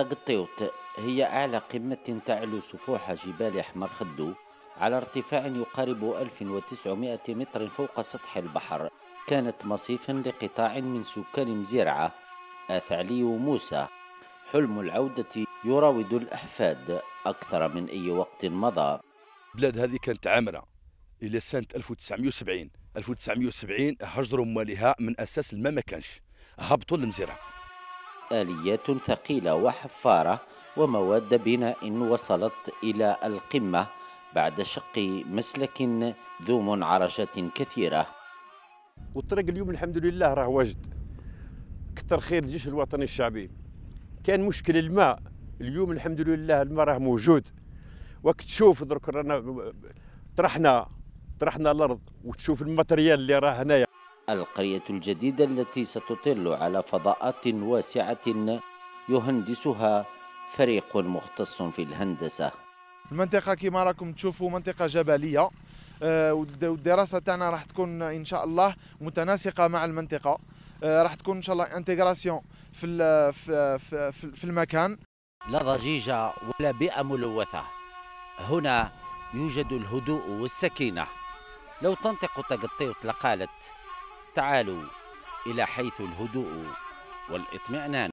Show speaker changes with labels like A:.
A: طقطيوت هي أعلى قمة تعلو سفوح جبال أحمر خدو على ارتفاع يقارب 1900 متر فوق سطح البحر. كانت مصيفا لقطاع من سكان مزيرعة آثعلي وموسى. حلم العودة يراود الأحفاد أكثر من أي وقت مضى.
B: البلاد هذه كانت عامرة إلى سنة 1970. 1970 هجروا مواليها من أساس الماء ما كانش، هبطوا للمزرعة.
A: آليات ثقيلة وحفارة ومواد بناء وصلت إلى القمة بعد شق مسلك ذو منعرجات كثيرة.
C: والطريق اليوم الحمد لله راه واجد، كثر خير الجيش الوطني الشعبي. كان مشكل الماء، اليوم الحمد لله الماء راه موجود. وقت تشوف درك رانا طرحنا الارض وتشوف الماتريال اللي راه هنايا.
A: القرية الجديدة التي ستطل على فضاءات واسعة يهندسها فريق مختص في الهندسة.
D: المنطقة كما راكم تشوفوا منطقة جبلية، والدراسة تاعنا راح تكون إن شاء الله متناسقة مع المنطقة. راح تكون إن شاء الله انتجراسيون في المكان.
A: لا ضجيج ولا بيئة ملوثة، هنا يوجد الهدوء والسكينة. لو تنطق طقطيوت لقالت تعالوا إلى حيث الهدوء والاطمئنان.